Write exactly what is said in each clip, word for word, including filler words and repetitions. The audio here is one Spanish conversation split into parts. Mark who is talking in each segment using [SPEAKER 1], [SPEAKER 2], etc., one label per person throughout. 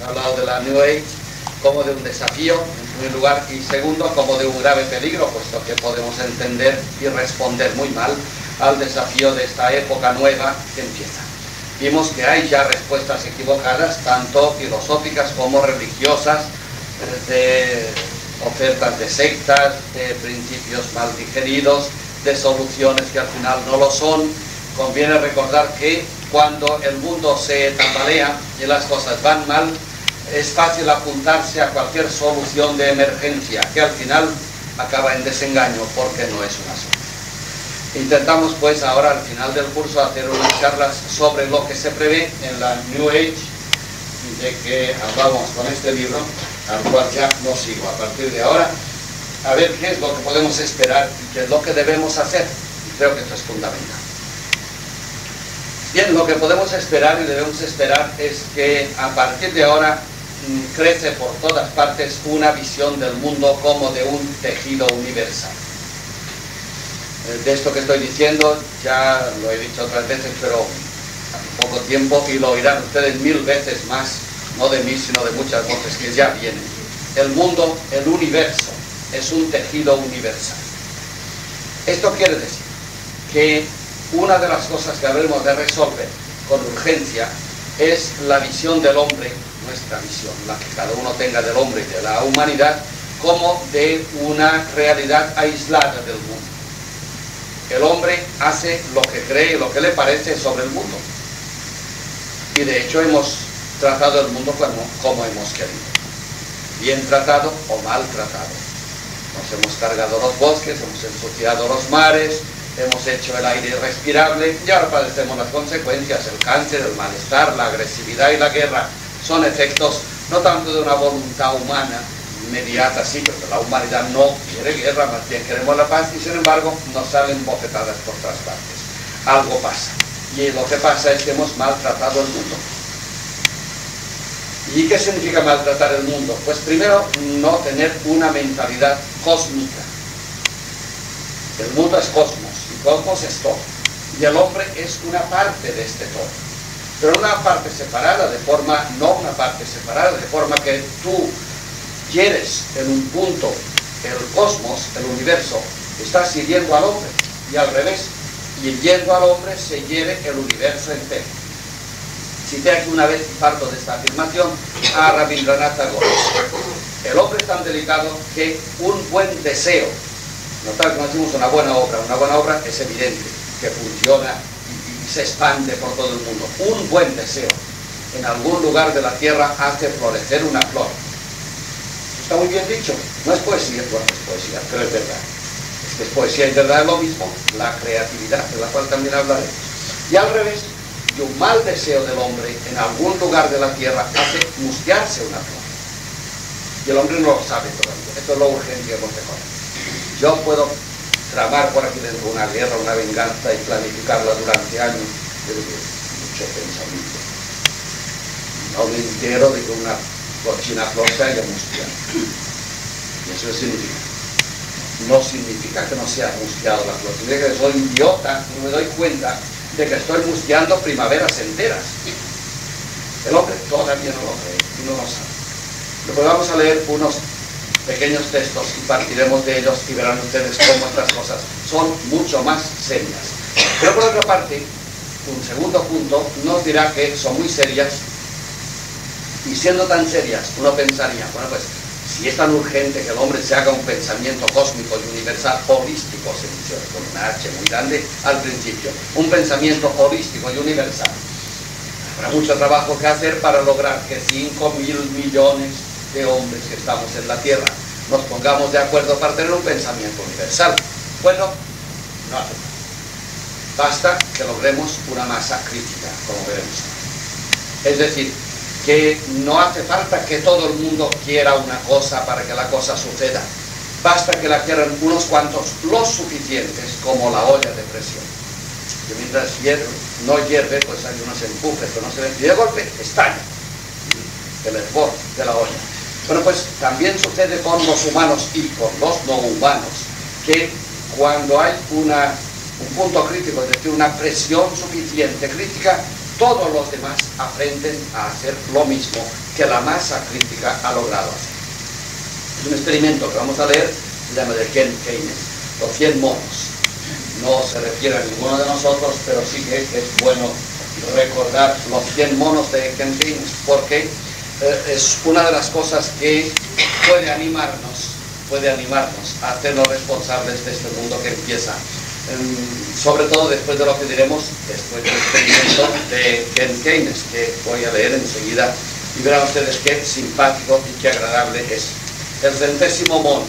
[SPEAKER 1] ha hablado de la New Age como de un desafío, en primer lugar, y segundo, como de un grave peligro, puesto que podemos entender y responder muy mal al desafío de esta época nueva que empieza. Vimos que hay ya respuestas equivocadas, tanto filosóficas como religiosas, de ofertas de sectas, de principios mal digeridos, de soluciones que al final no lo son. Conviene recordar que cuando el mundo se tambalea y las cosas van mal, es fácil apuntarse a cualquier solución de emergencia, que al final acaba en desengaño porque no es una solución. Intentamos pues ahora al final del curso hacer unas charlas sobre lo que se prevé en la New Age, de que hablamos con este libro, al cual ya no sigo a partir de ahora, a ver qué es lo que podemos esperar y qué es lo que debemos hacer. Y creo que esto es fundamental. Bien, lo que podemos esperar y debemos esperar es que a partir de ahora mmm, crece por todas partes una visión del mundo como de un tejido universal. De esto que estoy diciendo ya lo he dicho otras veces, pero en poco tiempo, y lo oirán ustedes mil veces más, no de mí sino de muchas voces que ya vienen. El mundo, el universo, es un tejido universal. Esto quiere decir que una de las cosas que habremos de resolver con urgencia es la visión del hombre, nuestra visión, la que cada uno tenga del hombre y de la humanidad, como de una realidad aislada del mundo. El hombre hace lo que cree y lo que le parece sobre el mundo. Y de hecho hemos tratado el mundo como, como hemos querido. Bien tratado o mal tratado. Nos hemos cargado los bosques, hemos ensuciado los mares, hemos hecho el aire irrespirable y ahora padecemos las consecuencias, el cáncer, el malestar, la agresividad y la guerra. Son efectos no tanto de una voluntad humana inmediata, sí, pero la humanidad no quiere guerra, más bien queremos la paz, y sin embargo nos salen bofetadas por todas partes. Algo pasa, y lo que pasa es que hemos maltratado el mundo. ¿Y qué significa maltratar el mundo? Pues primero, no tener una mentalidad cósmica. El mundo es cosmos, y cosmos es todo, y el hombre es una parte de este todo, pero una parte separada, de forma, no una parte separada, de forma que tú quieres en un punto el cosmos, el universo, estás hiriendo al hombre, y al revés, y hiriendo al hombre se hiere el universo entero. Cité aquí una vez, y parto de esta afirmación, a Rabindranath Tagore. El hombre es tan delicado que un buen deseo, notar que no decimos una buena obra, una buena obra es evidente, que funciona y, y se expande por todo el mundo. Un buen deseo en algún lugar de la tierra hace florecer una flor. Está muy bien dicho, no es poesía, bueno, es poesía, pero es verdad. Es que es poesía y verdad es lo mismo, la creatividad, de la cual también hablaremos. Y al revés, y un mal deseo del hombre en algún lugar de la tierra hace mustearse una flor. Y el hombre no lo sabe todavía, esto es lo urgente que hemos de conocer. Yo puedo tramar por aquí dentro una guerra, una venganza y planificarla durante años, pero mucho pensamiento. No me entero de que una cochina flor se haya mustiado. Y eso significa. No significa que no sea mustiado la flor, significa que soy idiota y no me doy cuenta de que estoy mustiando primaveras enteras. El hombre todavía no lo cree y no lo sabe. Luego vamos a leer unos pequeños textos y partiremos de ellos y verán ustedes cómo estas cosas son mucho más serias. Pero por otra parte, un segundo punto nos dirá que son muy serias, y siendo tan serias, uno pensaría, bueno pues, si es tan urgente que el hombre se haga un pensamiento cósmico y universal, holístico, se dice con una H muy grande al principio, un pensamiento holístico y universal, habrá mucho trabajo que hacer para lograr que cinco mil millones de hombres que estamos en la Tierra nos pongamos de acuerdo para tener un pensamiento universal. Bueno, no hace falta. Basta que logremos una masa crítica, como veremos. Es decir, que no hace falta que todo el mundo quiera una cosa para que la cosa suceda. Basta que la quieran unos cuantos, los suficientes, como la olla de presión. Que mientras hierve, no hierve, pues hay unos empujes que no se ven, y de golpe estalla el hervor de la olla. Bueno, pues también sucede con los humanos y con los no humanos, que cuando hay una, un punto crítico, es decir, una presión suficiente crítica, todos los demás aprenden a hacer lo mismo que la masa crítica ha logrado hacer. Es un experimento que vamos a leer, se llama de Ken Keynes, los cien monos. No se refiere a ninguno de nosotros, pero sí que es bueno recordar los cien monos de Ken Keynes, porque eh, es una de las cosas que puede animarnos, puede animarnos a hacernos responsables de este mundo que empieza, eh, sobre todo después de lo que diremos después del experimento de Ken Keynes, que voy a leer enseguida, y verán ustedes qué simpático y qué agradable es. El centésimo mono.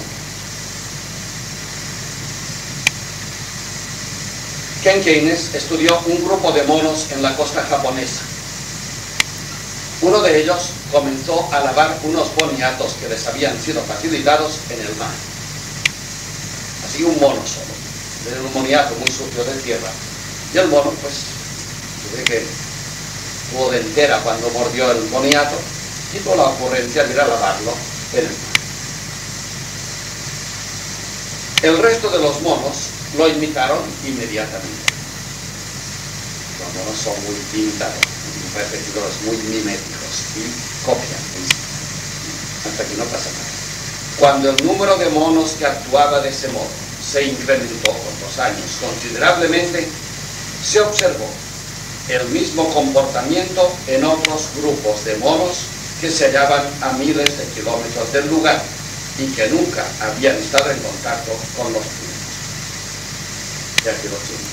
[SPEAKER 1] Ken Keynes estudió un grupo de monos en la costa japonesa. Uno de ellos comenzó a lavar unos boniatos que les habían sido facilitados en el mar. Así un mono solo. Era un boniato muy sucio de tierra. Y el mono, pues, se ve que tuvo de entera cuando mordió el boniato y tuvo la ocurrencia de ir a lavarlo en el mar. El resto de los monos lo imitaron inmediatamente. Los monos son muy imitados, muy repetidores, muy miméticos y copian. Hasta aquí no pasa nada. Cuando el número de monos que actuaba de ese modo se incrementó con los años considerablemente, se observó el mismo comportamiento en otros grupos de monos que se hallaban a miles de kilómetros del lugar y que nunca habían estado en contacto con los primeros. Y aquí lo tenemos.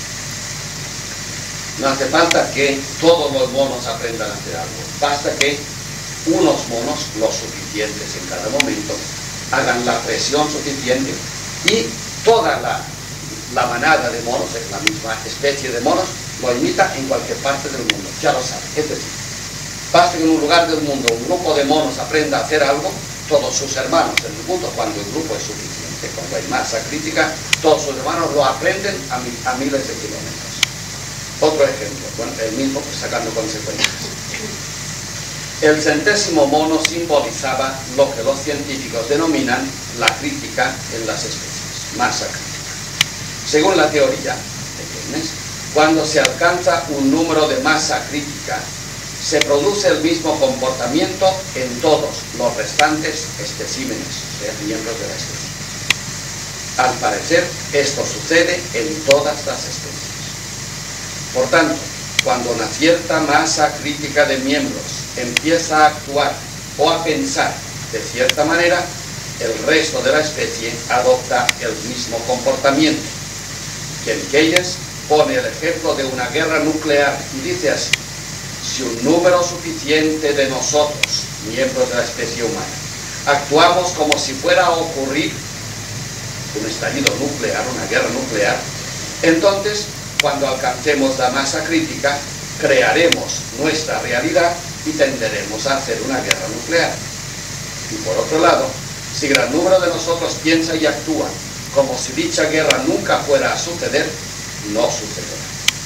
[SPEAKER 1] No hace falta que todos los monos aprendan a hacer algo. Basta que unos monos, los suficientes en cada momento, hagan la presión suficiente y toda la, la manada de monos, es la misma especie de monos, lo imita en cualquier parte del mundo. Ya lo saben. Es decir, basta que en un lugar del mundo un grupo de monos aprenda a hacer algo, todos sus hermanos en el mundo, cuando el grupo es suficiente, cuando hay masa crítica, todos sus hermanos lo aprenden a, mi, a miles de kilómetros. Otro ejemplo, bueno, el mismo pues, sacando consecuencias. El centésimo mono simbolizaba lo que los científicos denominan la crítica en las especies, masa crítica. Según la teoría de Keynes, cuando se alcanza un número de masa crítica, se produce el mismo comportamiento en todos los restantes especímenes, o sea, miembros de la especie. Al parecer, esto sucede en todas las especies. Por tanto, cuando una cierta masa crítica de miembros empieza a actuar o a pensar de cierta manera, el resto de la especie adopta el mismo comportamiento. Ken Keynes pone el ejemplo de una guerra nuclear y dice así: si un número suficiente de nosotros, miembros de la especie humana, actuamos como si fuera a ocurrir un estallido nuclear, una guerra nuclear, entonces, cuando alcancemos la masa crítica, crearemos nuestra realidad y tenderemos a hacer una guerra nuclear. Y por otro lado, si gran número de nosotros piensa y actúa como si dicha guerra nunca fuera a suceder, no sucederá.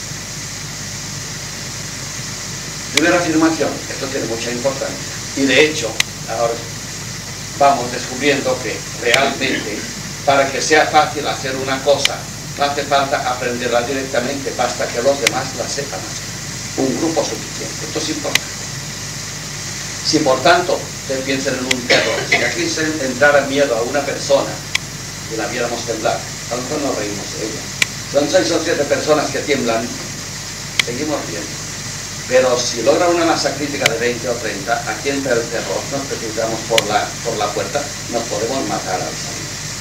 [SPEAKER 1] Primera afirmación, esto tiene mucha importancia. Y de hecho, ahora vamos descubriendo que realmente, para que sea fácil hacer una cosa, no hace falta aprenderla directamente, basta que los demás la sepan hacer. Un grupo suficiente, esto es importante. Si por tanto, ustedes piensen en un terror, si aquí se entrara miedo a una persona y la viéramos temblar, a lo mejor nos reímos de ella. Son seis o siete personas que tiemblan, seguimos viendo. Pero si logra una masa crítica de veinte o treinta, aquí entra el terror, nos precipitamos por la, por la puerta, nos podemos matar al salir.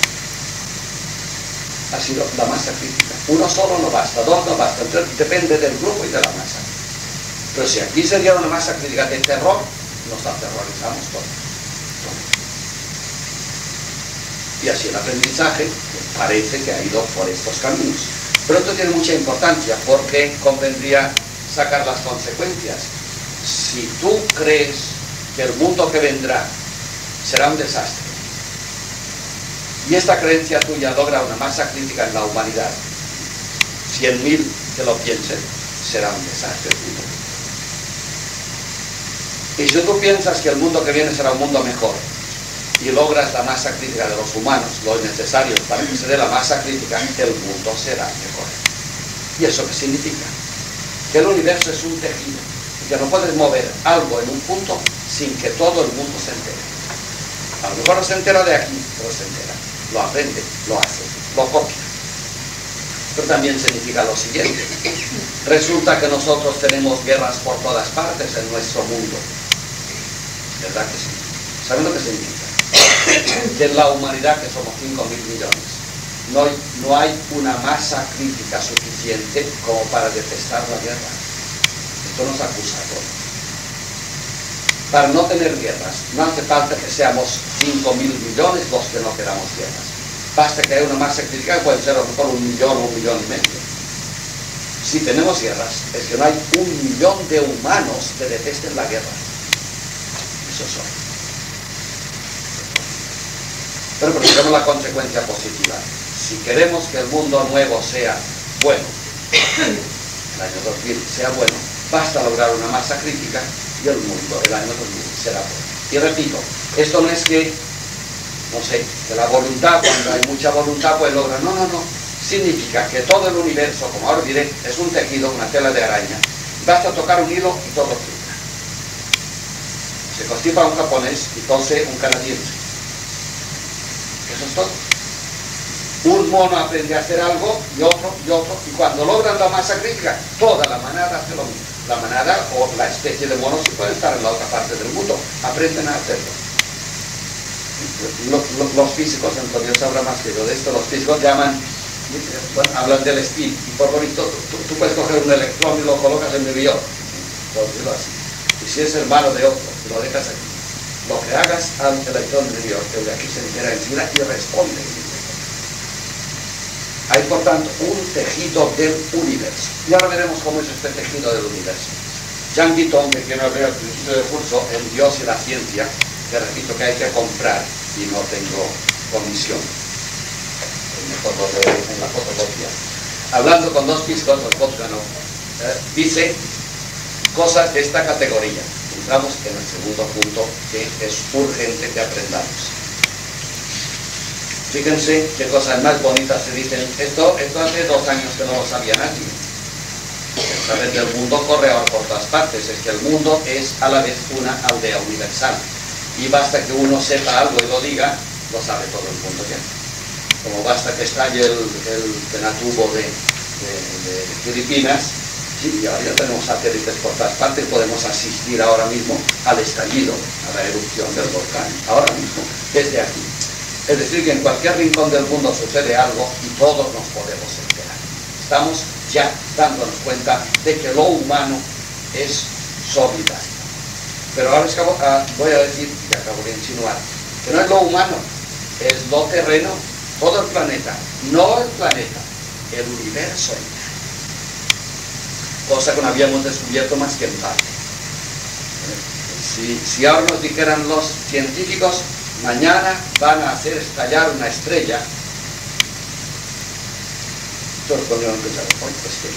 [SPEAKER 1] Ha sido la masa crítica. Uno solo no basta, dos no basta, entonces depende del grupo y de la masa. Pero si aquí se diera una masa crítica de terror, nos aterrorizamos todos. Y así el aprendizaje parece que ha ido por estos caminos. Pero esto tiene mucha importancia porque convendría sacar las consecuencias. Si tú crees que el mundo que vendrá será un desastre, y esta creencia tuya logra una masa crítica en la humanidad, cien mil que lo piensen, será un desastre. Y si tú piensas que el mundo que viene será un mundo mejor, y logras la masa crítica de los humanos, lo necesario para que se dé la masa crítica, el mundo será mejor. ¿Y eso qué significa? Que el universo es un tejido, que no puedes mover algo en un punto sin que todo el mundo se entere. A lo mejor no se entera de aquí, pero se entera. Lo aprende, lo hace, lo copia. Esto también significa lo siguiente. Resulta que nosotros tenemos guerras por todas partes en nuestro mundo. ¿Verdad que sí? ¿Saben lo que significa? Que en la humanidad, que somos cinco mil millones, no hay, no hay una masa crítica suficiente como para detestar la guerra. Esto nos acusa a todos. Para no tener guerras, no hace falta que seamos cinco mil millones los que no queramos guerras. Basta que haya una masa crítica, que puede ser a lo mejor un millón o un millón y medio. Si tenemos guerras, es que no hay un millón de humanos que detesten la guerra. Eso son. Pero procuremos la consecuencia positiva. Si queremos que el mundo nuevo sea bueno, el año dos mil sea bueno, basta lograr una masa crítica y el mundo, el año dos mil, será bueno. Y repito, esto no es que, no sé, que la voluntad, cuando hay mucha voluntad, pues logra. No, no, no. Significa que todo el universo, como ahora diré, es un tejido, una tela de araña. Basta tocar un hilo y todo fluye. Se constipa un japonés y tose un canadiense. Eso es todo. Un mono aprende a hacer algo y otro y otro, y cuando logran la masa crítica, toda la manada hace lo mismo. La manada o la especie de monos que puede estar en la otra parte del mundo, aprenden a hacerlo. Los, los, los físicos, Antonio sabrá más que yo de esto, los físicos llaman, bueno, hablan del spin, y por lo visto tú, tú puedes coger un electrón y lo colocas en el vio, por decirlo así. Y si es hermano de otro, y lo dejas aquí, lo que hagas al electrón de vio, el de aquí se entera enseguida y responde. Hay, por tanto, un tejido del universo. Y ahora veremos cómo es este tejido del universo. Jean Guitton, que quien nos ve al principio del curso, en Dios y la ciencia, que repito que hay que comprar y no tengo comisión en, en la fotocopia. Hablando con dos físicos, los Botgano, eh, dice cosas de esta categoría. Entramos en el segundo punto, que es urgente que aprendamos. Fíjense qué cosas más bonitas se dicen. Esto, esto hace dos años que no lo sabía nadie. Saber que el mundo corre ahora por todas partes. Es que el mundo es a la vez una aldea universal. Y basta que uno sepa algo y lo diga, lo sabe todo el mundo ya. Como basta que estalle el, el Penatubo de, de, de Filipinas, sí, y ahora ya tenemos satélites por todas partes, podemos asistir ahora mismo al estallido, a la erupción del volcán, ahora mismo, desde aquí. Es decir, que en cualquier rincón del mundo sucede algo y todos nos podemos enterar. Estamos ya dándonos cuenta de que lo humano es solidario. Pero ahora les acabo, ah, voy a decir, y acabo de insinuar, que no es lo humano, es lo terreno, todo el planeta, no el planeta, el universo entero. Cosa que no habíamos descubierto más que en parte. Si, si ahora nos dijeran los científicos, mañana van a hacer estallar una estrella, todos podrían pensar, oye, pues que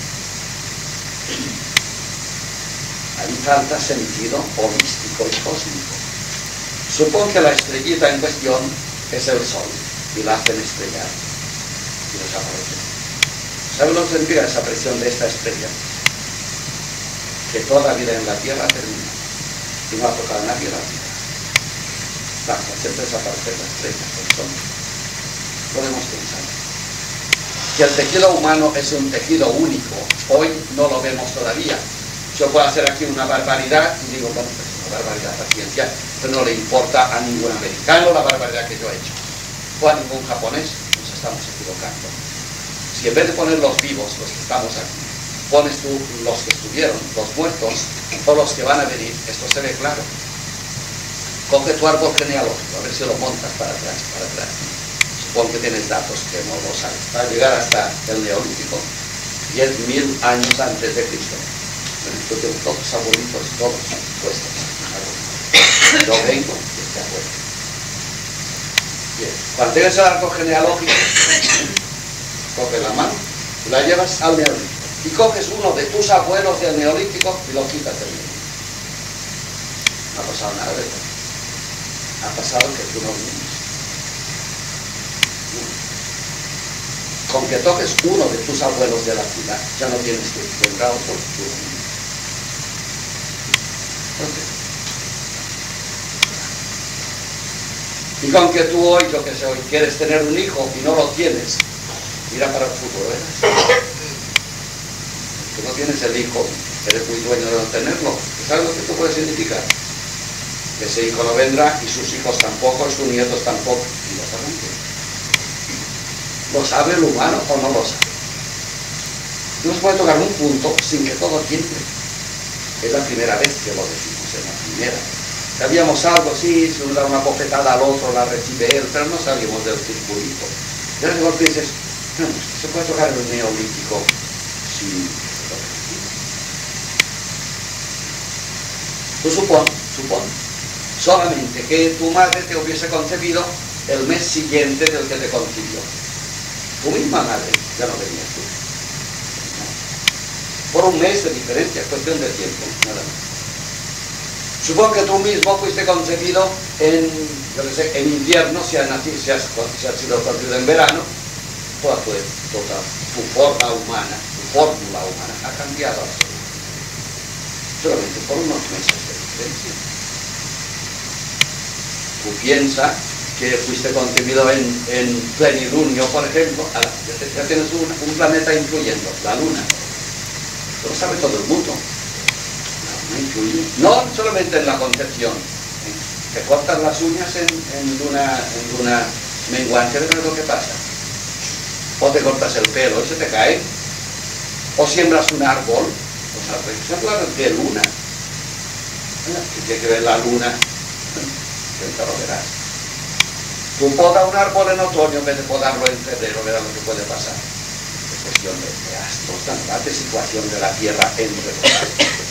[SPEAKER 1] hay falta sentido holístico y cósmico. Supón que la estrellita en cuestión es el Sol y la hacen estrellar y desaparece. ¿Saben lo que significa esa presión de esta estrella? Que toda vida en la Tierra termina y no ha tocado a nadie la Tierra. Basta, siempre desaparece la estrella, el Sol. Podemos pensar que el tejido humano es un tejido único. Hoy no lo vemos todavía. Yo puedo hacer aquí una barbaridad y digo, bueno, pues una barbaridad, paciencia, pero no le importa a ningún americano la barbaridad que yo he hecho, o a ningún japonés. Nos estamos equivocando. Si en vez de poner los vivos, los que estamos aquí, pones tú los que estuvieron, los muertos, o los que van a venir, esto se ve claro. Coge tu árbol genealógico, a ver si lo montas para atrás, para atrás. Supón que tienes datos que no lo sabes. Para llegar hasta el Neolítico, diez mil años antes de Cristo. Yo tengo todos los abuelitos, todos puestos. Yo vengo de este abuelo. Bien. Cuando tengas el árbol genealógico, coge la mano, la llevas al Neolítico. Y coges uno de tus abuelos del Neolítico y lo quitas del Neolítico. No ha pasado nada, ¿verdad? Ha pasado que tú no vienes. Con que toques uno de tus abuelos de la ciudad, ya no tienes que vendrá otro. Y con que tú hoy, yo que sé, hoy quieres tener un hijo y no lo tienes, mira para el futuro, ¿eh? Tú no tienes el hijo, eres muy dueño de no tenerlo. ¿Sabes lo que esto puede significar? Que ese hijo no vendrá y sus hijos tampoco, sus nietos tampoco. Y lo saben que ¿lo sabe el humano o no lo sabe? No se puede tocar un punto sin que todo tiemble. Es la primera vez que lo decimos, es la primera. Sabíamos algo, sí, se da una bofetada al otro, la recibe él, pero no sabíamos del circulito. Y ahora de golpe dices, no, se puede tocar el neolítico sin... Tú supón, supón, solamente que tu madre te hubiese concebido el mes siguiente del que te concibió. Tu misma madre, ya no venías tú. Por un mes de diferencia, cuestión de tiempo, nada más. Supón que tú mismo fuiste concebido en, yo qué sé, en invierno, si has, nacido, si has, si has sido concebido en verano, toda tu, toda tu forma humana, tu fórmula humana ha cambiado absolutamente. Solamente por unos meses de diferencia. Tú piensas que fuiste concebido en, en plenilunio, por ejemplo, ahora, ya, te, ya tienes un, un planeta influyendo, la Luna. Eso lo sabe todo el mundo. No solamente en la concepción, ¿eh? Te cortas las uñas en, en, luna, en luna menguante, ¿ves lo que pasa? O te cortas el pelo y se te cae, o siembras un árbol, o sea, se habla de luna. Si tiene que ver la luna, ya lo verás. Tú podas un árbol en otoño en vez de podarlo en febrero, verás lo que puede pasar. Es cuestión de, de astros, de situación de la Tierra entre los astros.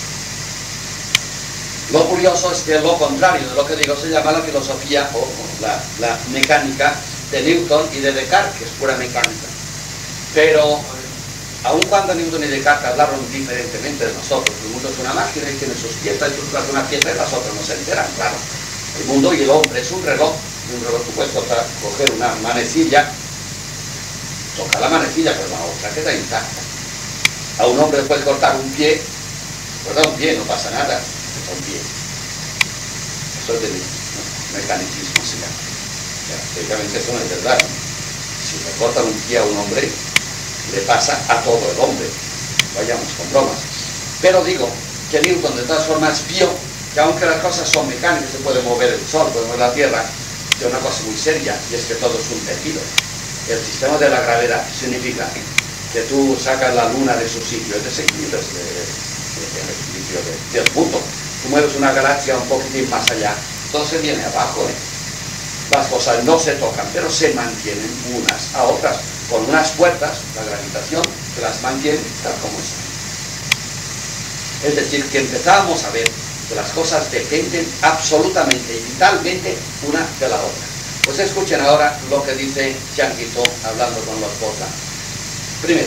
[SPEAKER 1] Lo curioso es que lo contrario de lo que digo se llama la filosofía o la, la mecánica de Newton y de Descartes, que es pura mecánica. Pero, aun cuando Newton y Descartes hablaron diferentemente de nosotros, el mundo es una máquina y tiene sus piezas, y tú tocas una pieza y las otras no se enteran, claro. El mundo y el hombre es un reloj, un reloj tú puedes tocar, coger una manecilla, toca la manecilla, pero la otra queda intacta. A un hombre le puedes cortar un pie, ¿verdad? Un pie, no pasa nada. Un pie. Eso es de ¿no? mecanicismo, se llama. Teóricamente eso no es verdad. Si le cortan un pie a un hombre, le pasa a todo el hombre. Vayamos con bromas. Pero digo que Newton de todas formas vio que aunque las cosas son mecánicas, se puede mover el sol, puede mover la tierra, de una cosa muy seria, y es que todo es un tejido. El sistema de la gravedad significa que tú sacas la luna de su sitio, es desequilibrio, es de, de, de, de equilibrio de, del mundo. Tú mueves una galaxia un poquitín más allá, todo se viene abajo, ¿eh? Las cosas no se tocan, pero se mantienen unas a otras, con unas puertas, la gravitación, que las mantiene tal como están. Es decir, que empezamos a ver que las cosas dependen absolutamente y vitalmente una de la otra. Pues escuchen ahora lo que dice Changuito hablando con los Botla. Primero,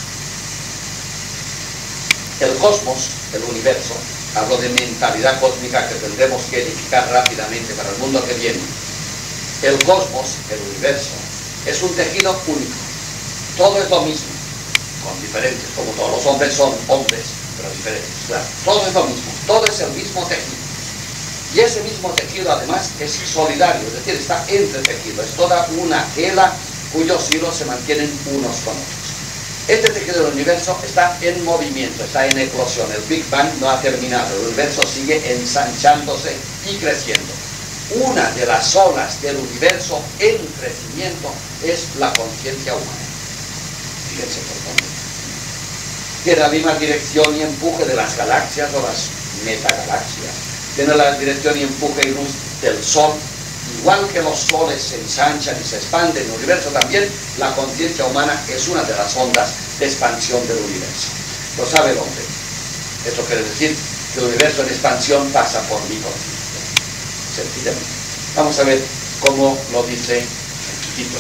[SPEAKER 1] el cosmos, el universo, hablo de mentalidad cósmica que tendremos que edificar rápidamente para el mundo que viene. El cosmos, el universo, es un tejido único. Todo es lo mismo, con diferencias, como todos los hombres son hombres, pero diferentes. Claro, todo es lo mismo, todo es el mismo tejido. Y ese mismo tejido además es solidario, es decir, está entretejido, es toda una tela cuyos hilos se mantienen unos con otros. Este tejido del universo está en movimiento, está en eclosión. El Big Bang no ha terminado, el universo sigue ensanchándose y creciendo. Una de las olas del universo en crecimiento es la conciencia humana. Fíjense por dónde. Tiene la misma dirección y empuje de las galaxias o las metagalaxias. Tiene la dirección y empuje y luz del Sol. Igual que los soles se ensanchan y se expanden, el universo también, la conciencia humana es una de las ondas de expansión del universo. Lo sabe el hombre. Esto quiere decir que el universo en expansión pasa por mi conciencia. Sencillamente. Vamos a ver cómo lo dice el chiquito.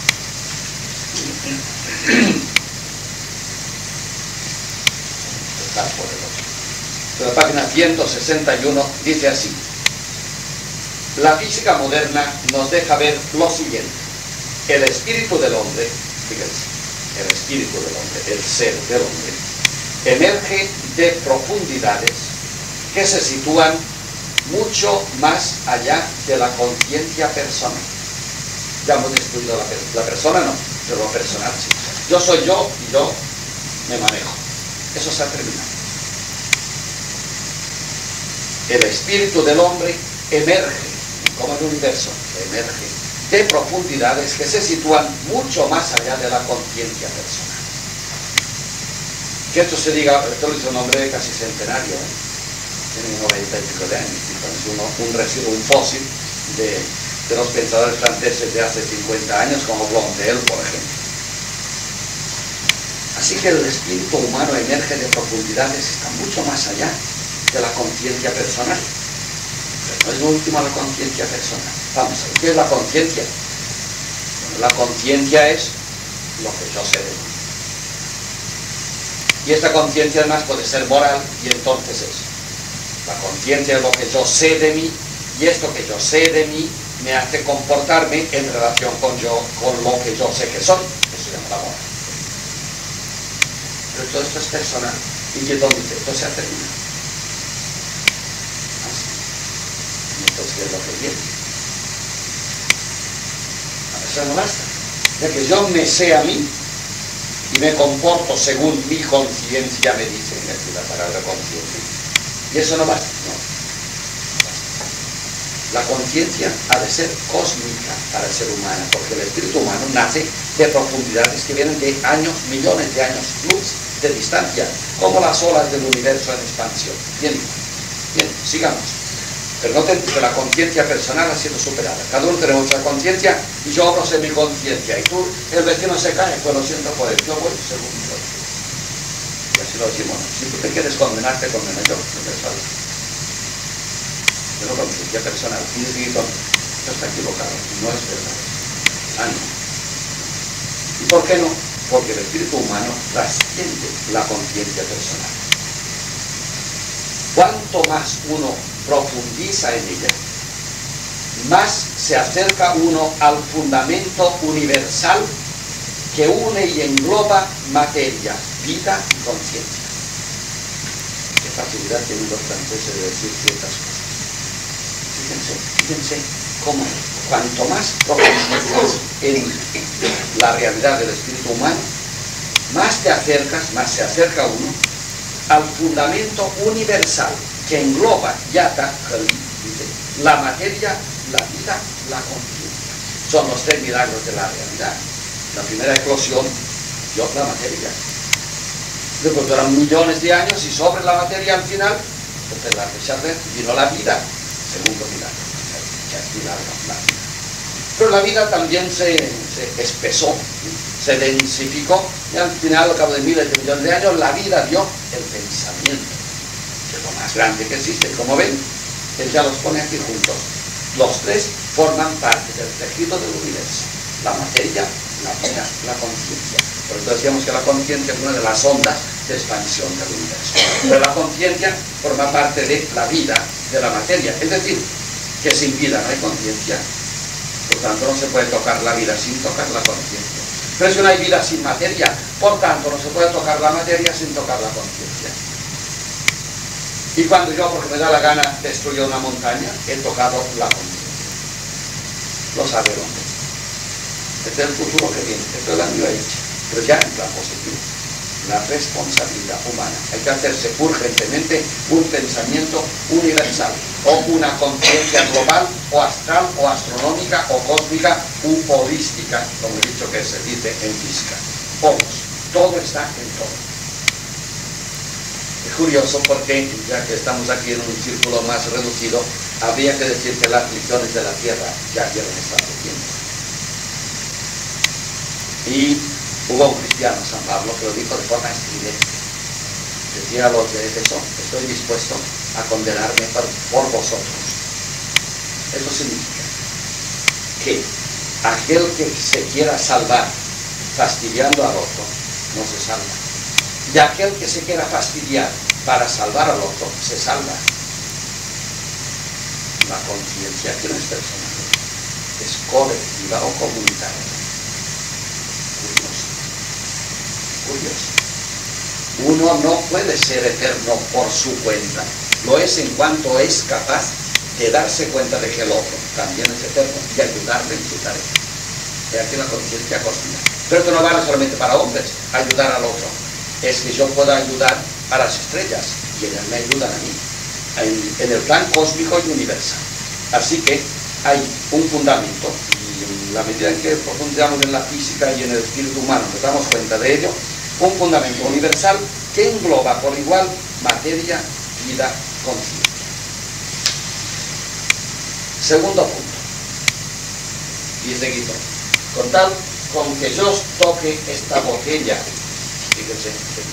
[SPEAKER 1] Está por el otro. De la página ciento sesenta y uno dice así. La física moderna nos deja ver lo siguiente. El espíritu del hombre, fíjense, el espíritu del hombre, el ser del hombre, emerge de profundidades que se sitúan mucho más allá de la conciencia personal. Ya hemos destruido la, la persona, no, pero lo personal sí. Yo soy yo y yo me manejo. Eso se ha terminado. El espíritu del hombre emerge, como el universo, emerge de profundidades que se sitúan mucho más allá de la conciencia personal. Que esto se diga, esto lo dice un hombre casi centenario, ¿eh? Tiene noventa y pico de años, es uno, un residuo, un fósil de, de los pensadores franceses de hace cincuenta años, como Blondel, por ejemplo. Así que el espíritu humano emerge de profundidades que están mucho más allá de la conciencia personal. Pero no es lo último la conciencia personal. Vamos a ver, ¿qué es la conciencia? Bueno, la conciencia es lo que yo sé de mí. Y esta conciencia además puede ser moral, y entonces es. La conciencia es lo que yo sé de mí, y esto que yo sé de mí me hace comportarme en relación con, yo, con lo que yo sé que soy. Eso se llama la moral. Pero todo esto es personal. ¿Y que dónde dice? Esto se ha terminado. Así. Entonces, ¿qué es lo que viene? A eso no basta. Ya que yo me sé a mí y me comporto según mi conciencia me dice, en aquí la palabra conciencia. Y eso no basta, no. La conciencia ha de ser cósmica para el ser humano, porque el espíritu humano nace de profundidades que vienen de años, millones de años luz de distancia, como las olas del universo en expansión. Bien, bien, sigamos. Pero noten que la conciencia personal ha sido superada. Cada uno tenemos nuestra conciencia y yo obro en mi conciencia. Y tú, el vecino se cae, pues lo siento por él. Yo voy según mi conciencia. Y así lo decimos. Si tú te quieres condenar, te condeno yo. No te salvo. Pero conciencia personal. Y decir, esto está equivocado. No es verdad. Ah, no. ¿Y por qué no? Porque el espíritu humano trasciende la conciencia personal. Cuanto más uno profundiza en ella, más se acerca uno al fundamento universal que une y engloba materia, vida y conciencia. Qué facilidad tienen los franceses de decir ciertas cosas. Fíjense, fíjense cómo cuanto más profundizas en la realidad del espíritu humano, más te acercas, más se acerca uno al fundamento universal que engloba y ata la materia, la vida, la conciencia. Son los tres milagros de la realidad. La primera explosión dio la materia. Después duran millones de años y sobre la materia al final, entonces la Richard vino la vida. Segundo milagro. Ya es milagro, la vida. Pero la vida también se, se espesó, se densificó, y al final, al cabo de miles de millones de años, la vida dio el pensamiento, que es lo más grande que existe. Como ven, él ya los pone aquí juntos. Los tres forman parte del tejido del universo: la materia, la vida, la conciencia. Por eso decíamos que la conciencia es una de las ondas de expansión del universo. Pero la conciencia forma parte de la vida, de la materia. Es decir, que sin vida no hay conciencia. Por tanto, no se puede tocar la vida sin tocar la conciencia. Pero es que no hay vida sin materia. Por tanto, no se puede tocar la materia sin tocar la conciencia. Y cuando yo, porque me da la gana, destruyo una montaña, he tocado la conciencia. Lo sabe el hombre. Este es el futuro que viene. Esto es la New Age. Pero ya en plan positivo. La responsabilidad humana. Hay que hacerse urgentemente un pensamiento universal, o una conciencia global, o astral, o astronómica, o cósmica, u holística, como he dicho que se dice en física. Todos. Todo está en todo. Es curioso porque, ya que estamos aquí en un círculo más reducido, habría que decir que las aflicciones de la tierra ya dieron estado de tiempo. Y hubo un cristiano, San Pablo, que lo dijo de forma estridente. Decía a los de Éfeso: estoy dispuesto a condenarme por, por vosotros. Eso significa que aquel que se quiera salvar fastidiando al otro, no se salva. Y aquel que se quiera fastidiar para salvar al otro, se salva. La conciencia que no es personal, es colectiva o comunitaria. Curioso. Uno no puede ser eterno por su cuenta. Lo es en cuanto es capaz de darse cuenta de que el otro también es eterno y ayudarle en su tarea. Y aquí la conciencia cósmica. Pero esto no vale solamente para hombres, ayudar al otro. Es que yo puedo ayudar a las estrellas y ellas me ayudan a mí, en, en el plan cósmico y universal. Así que hay un fundamento, y en la medida en que profundizamos en la física y en el espíritu humano nos damos cuenta de ello, un fundamento universal que engloba por igual materia, vida, conciencia. Segundo punto, y seguido, con tal con que yo toque esta botella, fíjense,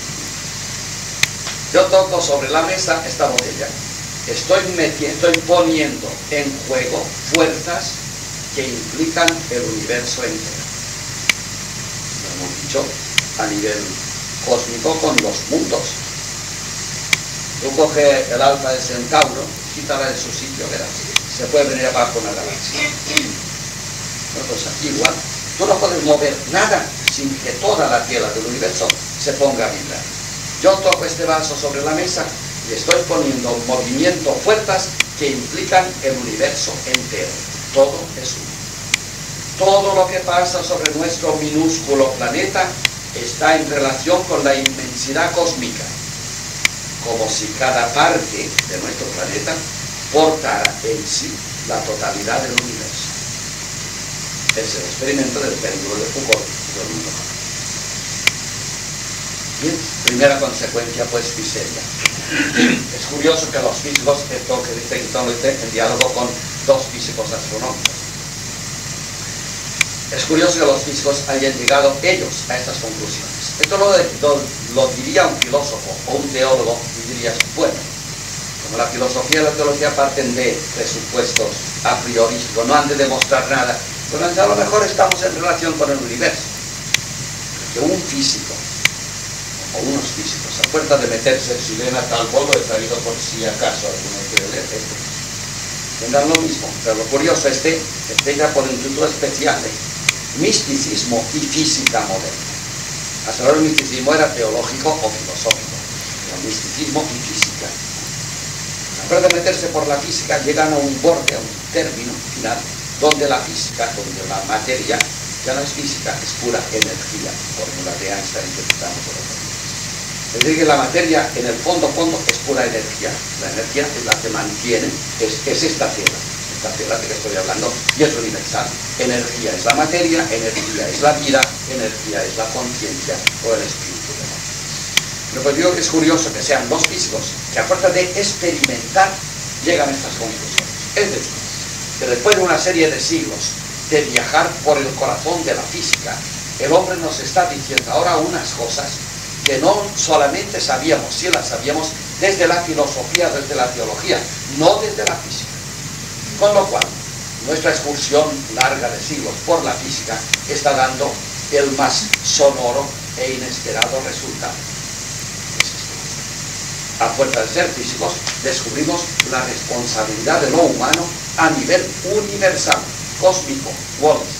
[SPEAKER 1] yo toco sobre la mesa esta botella, estoy metiendo, estoy poniendo en juego fuerzas que implican el universo entero. Lo hemos dicho a nivel cósmico con los mundos. Tú coges el alfa de Centauro, quítala de su sitio, verás, se puede venir abajo una galaxia. No, pues aquí igual, tú no puedes mover nada sin que toda la tierra del universo se ponga a vibrar. Yo toco este vaso sobre la mesa y estoy poniendo en movimiento fuerzas que implican el universo entero. Todo es uno. Todo lo que pasa sobre nuestro minúsculo planeta está en relación con la inmensidad cósmica, como si cada parte de nuestro planeta portara en sí la totalidad del universo. Es el experimento del péndulo de Foucault y del mundo. Bien, primera consecuencia, pues, física. Es curioso que los físicos, esto que dice en diálogo con dos físicos astronómicos, es curioso que los físicos hayan llegado ellos a estas conclusiones. Esto lo, lo, lo diría un filósofo o un teólogo y dirías, bueno, como la filosofía y la teología parten de presupuestos a priori, no han de demostrar nada, pero a lo mejor estamos en relación con el universo. Que un físico o unos físicos, a fuerza de meterse en Silena tal polvo, he traído por si acaso alguno quiere leer esto, tendrán lo mismo, pero lo curioso es que tenga por un título especial de misticismo y física moderna. Hasta ahora el misticismo era teológico o filosófico, pero misticismo y física. A fuerza de meterse por la física llegan a un borde, a un término final, donde la física, donde la materia ya no es física, es pura energía, fórmula de Einstein que utilizamos por otro. Es decir, que la materia, en el fondo, fondo, es pura energía. La energía es la que mantiene, es, es esta tierra, esta tierra de que estoy hablando, y es universal. Energía es la materia, energía es la vida, energía es la conciencia o el espíritu de Dios. Pero pues digo que es curioso que sean los físicos que a fuerza de experimentar llegan a estas conclusiones. Es decir, que después de una serie de siglos de viajar por el corazón de la física, el hombre nos está diciendo ahora unas cosas que no solamente sabíamos, sí las sabíamos desde la filosofía, desde la teología, no desde la física. Con lo cual, nuestra excursión larga de siglos por la física está dando el más sonoro e inesperado resultado. A fuerza de ser físicos, descubrimos la responsabilidad de lo humano a nivel universal, cósmico, Wallace.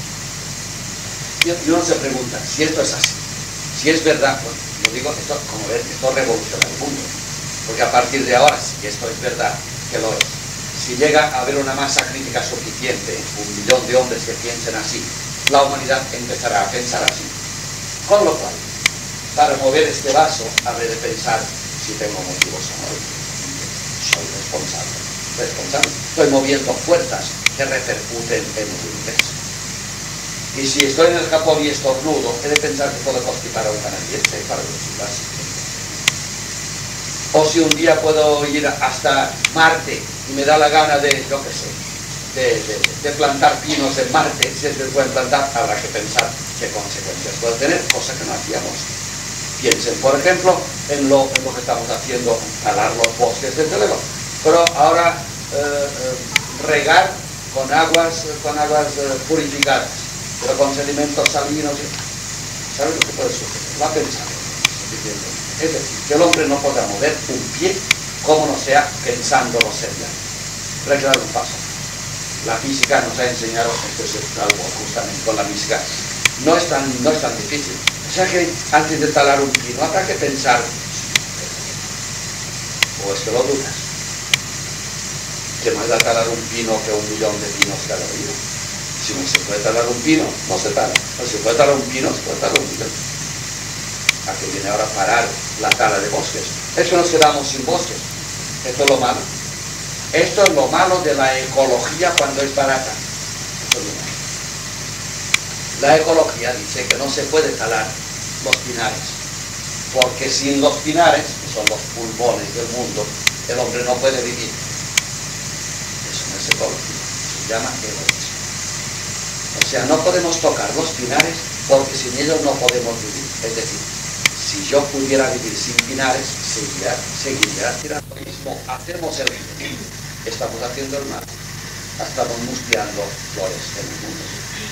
[SPEAKER 1] Y uno se pregunta, si esto es así, si es verdad, pues, lo digo, esto, como ven, esto revoluciona el mundo. Porque a partir de ahora, si esto es verdad, que lo es, si llega a haber una masa crítica suficiente, un millón de hombres que piensen así, la humanidad empezará a pensar así. Con lo cual, para mover este vaso, habré de pensar si tengo motivos o no. Soy responsable. responsable. Estoy moviendo fuerzas que repercuten en el universo. Y si estoy en el Japón y estornudo, he de pensar que puedo constipar a un canadiense para los. O si un día puedo ir hasta Marte y me da la gana de, yo qué sé, de, de, de plantar pinos en Marte, si es que pueden plantar, habrá que pensar qué consecuencias puede tener, cosa que no hacíamos. Piensen, por ejemplo, en lo, en lo que estamos haciendo, talar los bosques, desde luego. Pero ahora eh, eh, regar con aguas, con aguas eh, purificadas, pero con sedimentos salinos, ¿sabes lo que puede suceder? Va a pensar. Es decir, que el hombre no podrá mover un pie como no sea pensándolo seriamente. Pero hay que dar un paso. La física nos ha enseñado, esto es algo justamente con la física, no es tan, no es tan difícil. O sea que antes de talar un pino habrá que pensar, o es que lo dudas. ¿Qué más da talar un pino que un millón de pinos cada día? Si no se puede talar un pino, no se tala. No se puede talar un pino, se puede talar un millón. ¿A qué viene ahora parar la tala de bosques? Es que nos quedamos sin bosques. Esto es lo malo. Esto es lo malo de la ecología cuando es barata. Esto es lo malo. La ecología dice que no se puede talar los pinares, porque sin los pinares, que son los pulmones del mundo, el hombre no puede vivir. Eso no es ecología, se llama egoísmo. O sea, no podemos tocar los pinares porque sin ellos no podemos vivir. Es decir, si yo pudiera vivir sin pinares, seguiría, seguiría tirando el mismo. Hacemos el bien, estamos haciendo el mal, estamos musteando flores en el mundo.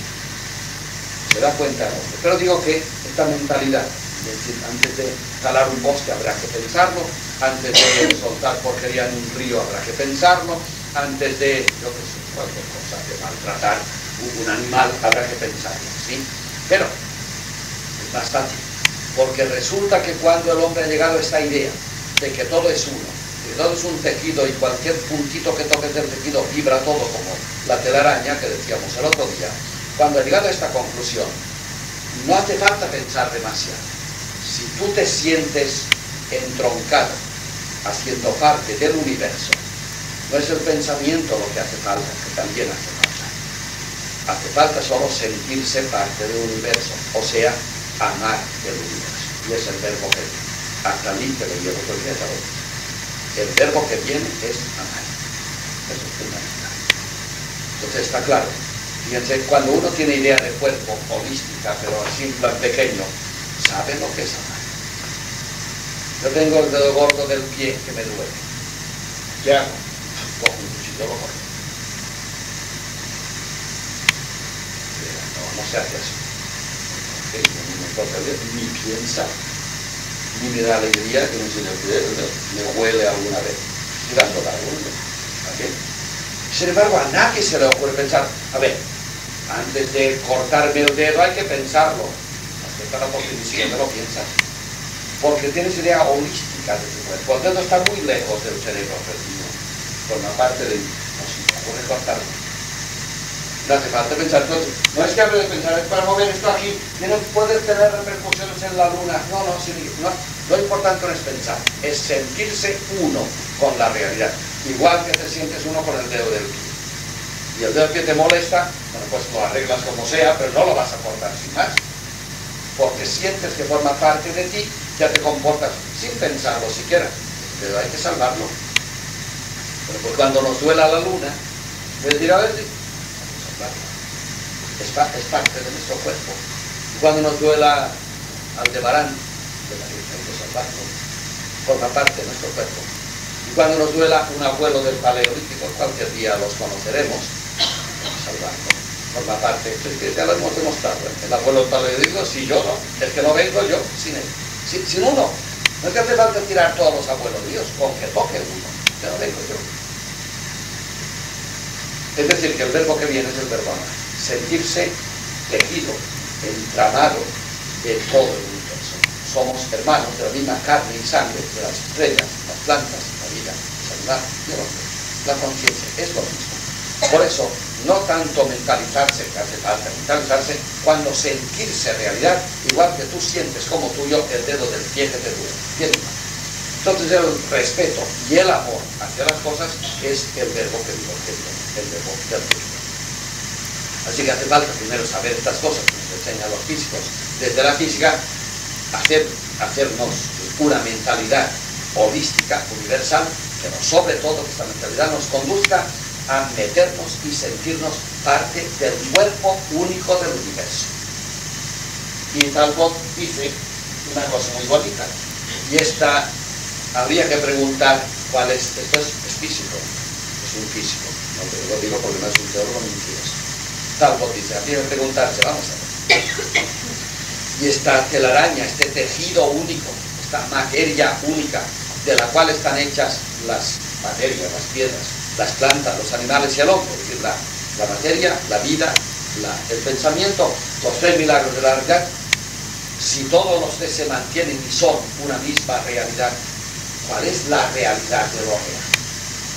[SPEAKER 1] Se da cuenta el hombre. Pero digo que esta mentalidad, es decir, antes de talar un bosque habrá que pensarlo, antes de soltar porquería en un río habrá que pensarlo, antes de, yo qué sé, cualquier cosa, de maltratar un animal habrá que pensarlo, ¿sí? Pero es más fácil, porque resulta que cuando el hombre ha llegado a esta idea de que todo es uno, que todo es un tejido y cualquier puntito que toques del tejido vibra todo como la telaraña que decíamos el otro día, cuando ha llegado a esta conclusión, no hace falta pensar demasiado. Si tú te sientes entroncado, haciendo parte del universo, no es el pensamiento lo que hace falta, que también hace falta. Hace falta solo sentirse parte del universo, o sea, amar el universo. Y es el verbo que viene. Hasta mí que le llevo todo el día a otro. El verbo que viene es amar. Eso es fundamental. Entonces está claro. Fíjense, cuando uno tiene idea de cuerpo holística, pero así en plan pequeño, sabe lo que es amar. Yo tengo el dedo gordo del pie que me duele. ¿Qué hago? Cojo un cuchillo, lo corto. No, no se hace así. Okay, no me importa ver, ni piensa, ni me da alegría que no se le me huele alguna vez. Estoy dando la vuelta. ¿Okay? Sin embargo, a nadie se le ocurre pensar, a ver, antes de cortarme el dedo hay que pensarlo. Aceptarlo porque ni siquiera lo piensas. Porque tienes idea holística de tu cuerpo. El dedo está muy lejos del cerebro perdido. Forma parte de, no se me ocurre cortarlo. No hace falta pensar. Entonces, no es que hable de pensar, es para mover esto aquí, no puede tener repercusiones en la luna. No, no, sí, no. Lo importante no es pensar, es sentirse uno con la realidad. Igual que te sientes uno con el dedo del pie. Y el dedo del pie te molesta, bueno, pues lo arreglas como sea, pero no lo vas a cortar sin más. Porque sientes que forma parte de ti, ya te comportas sin pensarlo siquiera. Pero hay que salvarlo. Pero pues cuando nos duela la luna, puedes decir, a ver, hay que salvarlo. Es, es parte de nuestro cuerpo. Y cuando nos duela Aldebarán, hay que salvarlo. Forma parte de nuestro cuerpo. Y cuando nos duela un abuelo del Paleolítico, cualquier día los conoceremos, salvarlo. Forma parte, ya lo hemos demostrado. El abuelo del Paleolítico, si yo no, es que no vengo yo sin él. Sin, sin uno. No es que hace falta tirar todos los abuelos Dios, con que toque uno, ya no vengo yo. Es decir, que el verbo que viene es el verbo amar. Sentirse tejido, entramado de todo el universo. Somos hermanos de la misma carne y sangre, de las estrellas, las plantas, la vida, el animal y el hombre. La conciencia es lo mismo. Por eso, no tanto mentalizarse, que hace falta mentalizarse, cuando sentirse realidad, igual que tú sientes como tuyo el dedo del pie que te duele. Bien. Entonces el respeto y el amor hacia las cosas es el verbo que digo, el verbo del tejido. Así que hace falta primero saber estas cosas que nos enseñan los físicos desde la física, hacer, hacernos una mentalidad holística, universal, pero sobre todo que esta mentalidad nos conduzca a meternos y sentirnos parte del cuerpo único del universo. Y Talbot dice una cosa muy bonita, y esta habría que preguntar cuál es, esto es, es físico, es un físico, no te lo digo porque no es un teólogo ni un filósofo. Talbot dice, habría que preguntarse, vamos a ver, y esta telaraña, este tejido único, esta materia única, de la cual están hechas las materias, las piedras, las plantas, los animales y el hombre, es decir, la, la materia, la vida, la, el pensamiento, los tres milagros de la realidad. Si todos los tres se mantienen y son una misma realidad, ¿cuál es la realidad de lo real?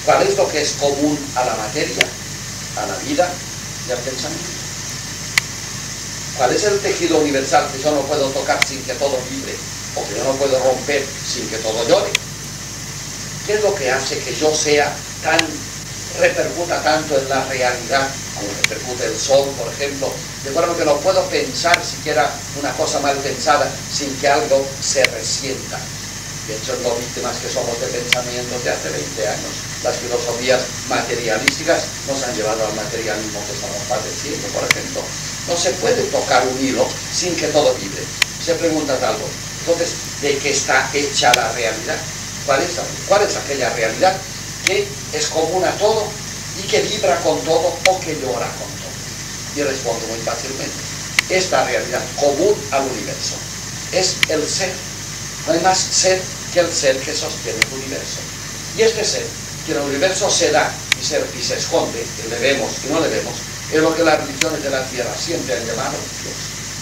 [SPEAKER 1] ¿Cuál es lo que es común a la materia, a la vida y al pensamiento? ¿Cuál es el tejido universal que yo no puedo tocar sin que todo vibre? O que yo no puedo romper sin que todo llore. ¿Qué es lo que hace que yo sea tan, repercuta tanto en la realidad, como repercute el sol, por ejemplo, de forma que no puedo pensar siquiera una cosa mal pensada sin que algo se resienta? Pienso en lo víctimas que somos de pensamientos de hace veinte años. Las filosofías materialísticas nos han llevado al materialismo que estamos padeciendo, por ejemplo. No se puede tocar un hilo sin que todo vibre. Se pregunta algo. Entonces, ¿de qué está hecha la realidad? ¿Cuál es, ¿Cuál es aquella realidad que es común a todo y que vibra con todo o que llora con todo? Y respondo muy fácilmente. Esta realidad común al universo es el ser. No hay más ser que el ser que sostiene el universo. Y este ser, que en el universo se da y se, y se esconde, que le vemos y no le vemos, es lo que las religiones de la tierra siempre han llamado Dios.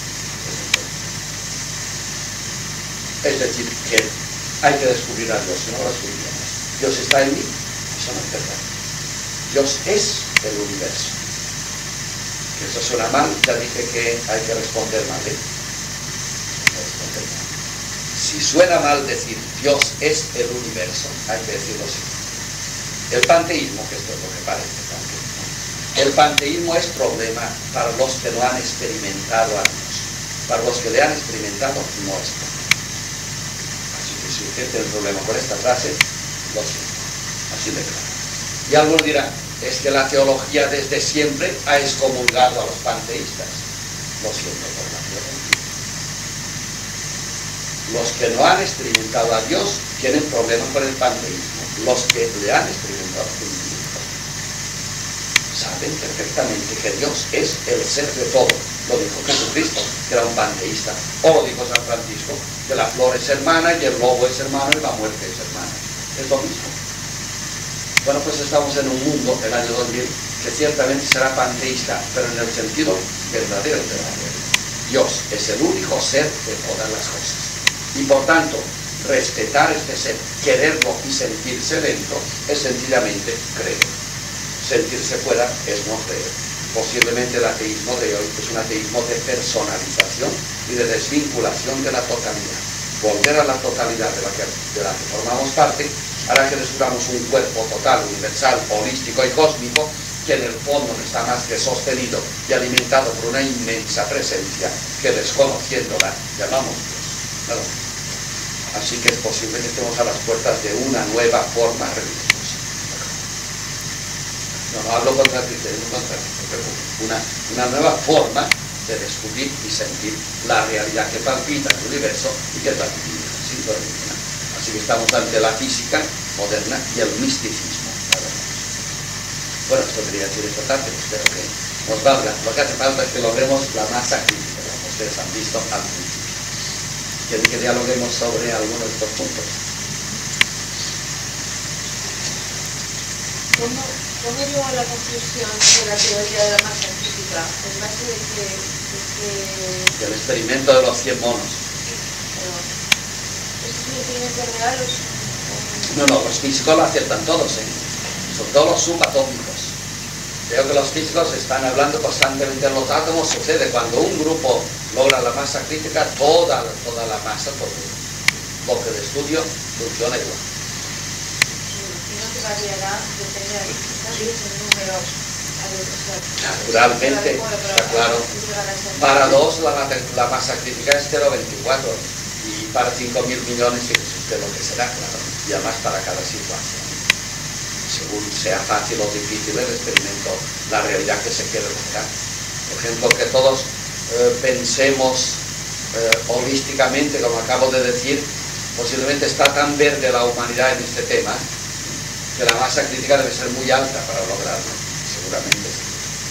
[SPEAKER 1] Es decir, que hay que descubrir a Dios, si no lo descubrimos. Dios está en mí, eso no es verdad. Dios es el universo. Que eso suena mal, ya dije que hay que responder mal, ¿eh? Responder mal. Si suena mal decir Dios es el universo, hay que decirlo así. El panteísmo, que esto es lo que parece panteísmo. El panteísmo es problema para los que no han experimentado a Dios. Para los que le han experimentado, no es problema. Así que si usted tiene un problema con esta frase, lo siento. Así de claro. Y algunos dirán, es que la teología desde siempre ha excomulgado a los panteístas. Lo siento por la teología. Los que no han experimentado a Dios tienen problemas con el panteísmo. Los que le han experimentado a Dios saben perfectamente que Dios es el ser de todo. Lo dijo Jesucristo, que era un panteísta. O lo dijo San Francisco, que la flor es hermana y el lobo es hermano y la muerte es hermana. Es lo mismo. Bueno, pues estamos en un mundo, el año dos mil, que ciertamente será panteísta, pero en el sentido verdadero de la realidad. Dios es el único ser de todas las cosas. Y por tanto, respetar este ser, quererlo y sentirse dentro, es sencillamente creer. Sentirse fuera es no creer. Posiblemente el ateísmo de hoy es un ateísmo de personalización y de desvinculación de la totalidad. Volver a la totalidad de la que, de la que formamos parte hará que descubramos un cuerpo total, universal, holístico y cósmico que en el fondo no está más que sostenido y alimentado por una inmensa presencia que, desconociéndola, llamamos Dios. ¿No? Así que es posible que estemos a las puertas de una nueva forma religiosa. No, no hablo contra el cristianismo, contra una, una nueva forma de descubrir y sentir la realidad que palpita en el universo y que es la divinidad, sin duda ninguna. Así que estamos ante la física moderna y el misticismo. Bueno, esto quería decir esta tarde, espero que nos valga. Lo que hace falta es que logremos la masa crítica, como ustedes han visto al principio. Quieren que dialoguemos sobre algunos de estos puntos.
[SPEAKER 2] ¿Cómo, cómo llegó a la conclusión de la teoría de la masa crítica? En base de que... De que...
[SPEAKER 1] El experimento de los cien monos.
[SPEAKER 2] Pero, ¿es un experimento real o es un...?
[SPEAKER 1] No, no, los físicos lo aciertan todos, ¿eh? Sobre todo los subatómicos. Creo que los físicos están hablando constantemente de los átomos. Sucede cuando un grupo logra la masa crítica, toda, toda la masa, todo el bloque de estudio funciona igual.
[SPEAKER 2] Variará, depende del número.
[SPEAKER 1] Naturalmente, está claro. Para dos la, la masa crítica es cero coma veinticuatro y para cinco mil millones es lo que será, claro. Y además para cada situación. Según sea fácil o difícil el experimento, la realidad que se quiere lograr. Por ejemplo, que todos eh, pensemos eh, holísticamente, como acabo de decir, posiblemente está tan verde la humanidad en este tema, que la masa crítica debe ser muy alta para lograrlo, seguramente sí.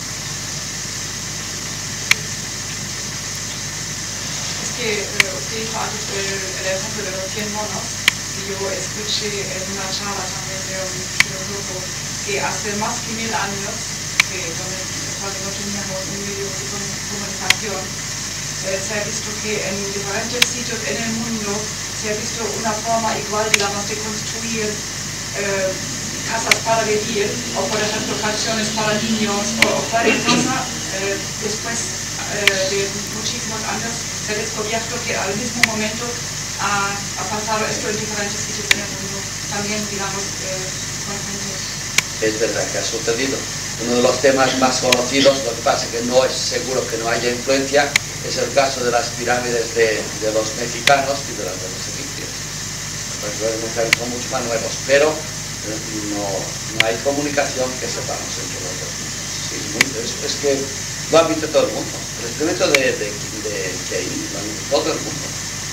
[SPEAKER 3] Es que eh, usted dijo antes el, el ejemplo de los cien monos, y yo escuché en una charla también de un filósofo que hace más que mil años, que donde, cuando no teníamos un medio de comunicación, eh, se ha visto que en diferentes sitios en el mundo se ha visto una forma igual, digamos, de construir eh, casas para vivir, o por ejemplo canciones para niños, o, o cualquier cosa, eh, después eh, de muchísimos años se ha descubierto que al mismo momento ha, ha pasado esto en diferentes sitios en el mundo, también digamos eh, con gente.
[SPEAKER 1] Es verdad que ha sucedido. Uno de los temas más conocidos, lo que pasa es que no es seguro que no haya influencia, es el caso de las pirámides de, de los mexicanos y de las de los egipcios. Los mexicanos son mucho más nuevos, pero no, no hay comunicación que sepamos entre los dos. Sí, es, es que lo admite todo el mundo. El experimento de, de, de Keynes lo admite todo el mundo.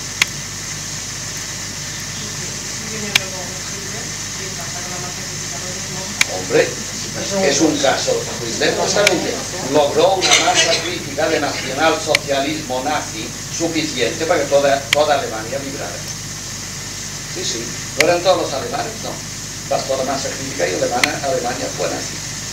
[SPEAKER 1] Hombre, es un caso. Hitler justamente logró una masa crítica de nacionalsocialismo nazi suficiente para que toda, toda Alemania vibrara. Sí, sí. No eran todos los alemanes, no. Bastó la masa crítica y Alemania, Alemania fue nazi.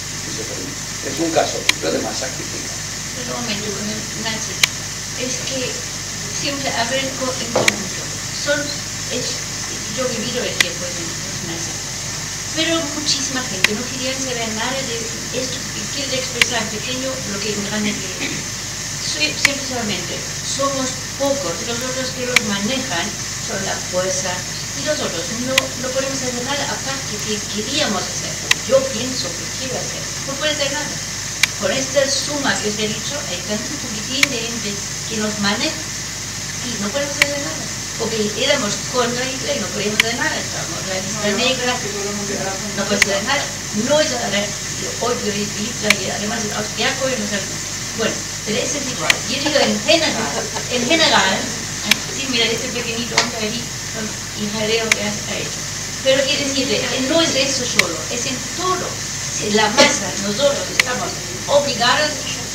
[SPEAKER 1] Es un caso de masa crítica.
[SPEAKER 4] Pero un momento con el nazi. Es que siempre habrá en conjunto. Son, es, yo he vivido el tiempo de los nazis. Pero muchísima gente no quería saber nada de esto, quiere expresar en pequeño lo que en grande quiere. Simplemente somos pocos, los otros que los manejan son la fuerza, y los otros no, no podemos hacer nada aparte que queríamos hacer. Yo pienso que quiero hacer, no puede hacer nada. Con esta suma que os he dicho, hay tanto poquitín de gente que nos maneja y no podemos hacer nada. Porque éramos contra Hitler y no podíamos hacer nada, estábamos la lista negra, no podemos hacer nada. No es hoy de Hitler y además el austriaco y no sé. Bueno, pero eso es igual. Yo digo en general, en general, sí, mira, este pequeñito hombre ahí, y jaleo que ha hecho. Pero quiere decir, no es eso solo, es en todo. Si la masa, nosotros estamos obligados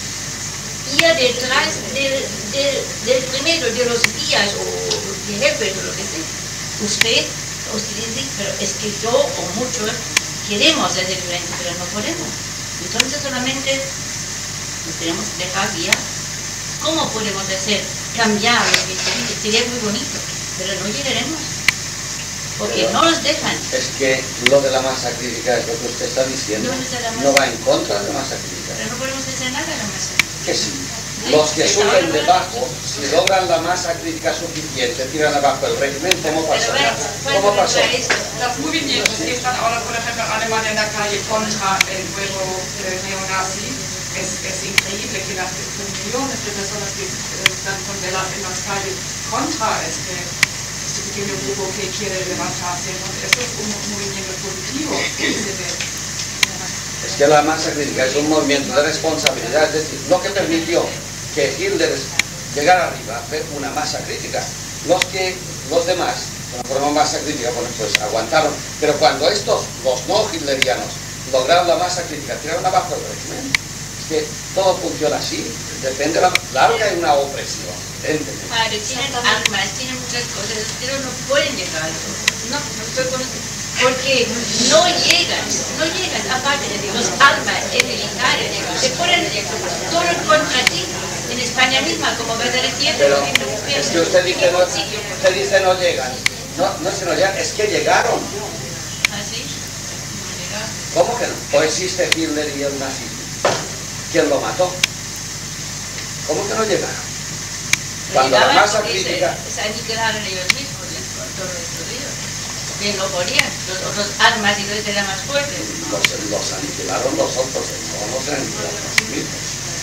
[SPEAKER 4] y detrás del, del, del primero de los días o de jefes o lo que sea. Usted, usted dice, pero es que yo o muchos queremos ser diferentes, pero no podemos. Entonces solamente nos tenemos que dejar guiar. ¿Cómo podemos hacer cambiar lo que diferente? Sería muy bonito, pero no llegaremos. Porque pero no nos dejan.
[SPEAKER 1] Es que lo de la masa crítica es lo que usted está diciendo. No, no va en contra de la masa crítica.
[SPEAKER 4] Pero no podemos hacer nada de la masa crítica.
[SPEAKER 1] Que sí. Los que suben debajo, si logran la masa crítica suficiente, tiran abajo el régimen, ¿cómo pasó? ¿Cómo pasó?
[SPEAKER 3] Los movimientos que están ahora, por ejemplo, en Alemania en la calle contra el nuevo eh, neonazi, es, es increíble que las millones de personas que eh, están con velas en las calles contra este, este pequeño grupo que quiere levantarse. Entonces, esto es un movimiento positivo que se ve.
[SPEAKER 1] Es que la masa crítica es un movimiento de responsabilidad, es decir, lo que permitió que Hitler llegara arriba fue una masa crítica. Los que, los demás, con la forma masa crítica, bueno, pues aguantaron. Pero cuando estos, los no hitlerianos, lograron la masa crítica, tiraron abajo el régimen. Es que todo funciona así, depende de la... Claro que hay una opresión.
[SPEAKER 4] Padre, tienen armas, tienen muchas cosas, pero no pueden llegar a eso. No, no estoy con... Porque no llegan, no llegan, aparte de los armas militares, se ponen todo contra ti. En España misma, como va a ser diciendo,
[SPEAKER 1] pero es que usted dice no, usted dice no llegan. No, no es que no llegan, es que llegaron.
[SPEAKER 4] ¿Ah, sí? No llegaron.
[SPEAKER 1] ¿Cómo que no? ¿O existe Hitler y el nazismo? ¿Quién lo mató? ¿Cómo que no llegaron? Cuando la masa crítica...
[SPEAKER 4] Se, se aniquilaron ellos mismos, con todo esto de ellos. Que no podían, los otros armas y los eran más fuertes.
[SPEAKER 1] Los, los aniquilaron los otros, no los aniquilaron a sí mismos.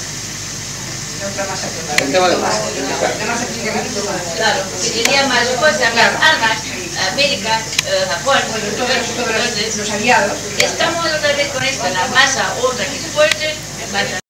[SPEAKER 1] El tema de masa crítica.
[SPEAKER 4] Claro, que tenía más fuerza, más armas, América, eh, Japón, entonces,
[SPEAKER 5] los aliados.
[SPEAKER 4] Estamos otra vez con esto, la masa otra que es fuerte, masa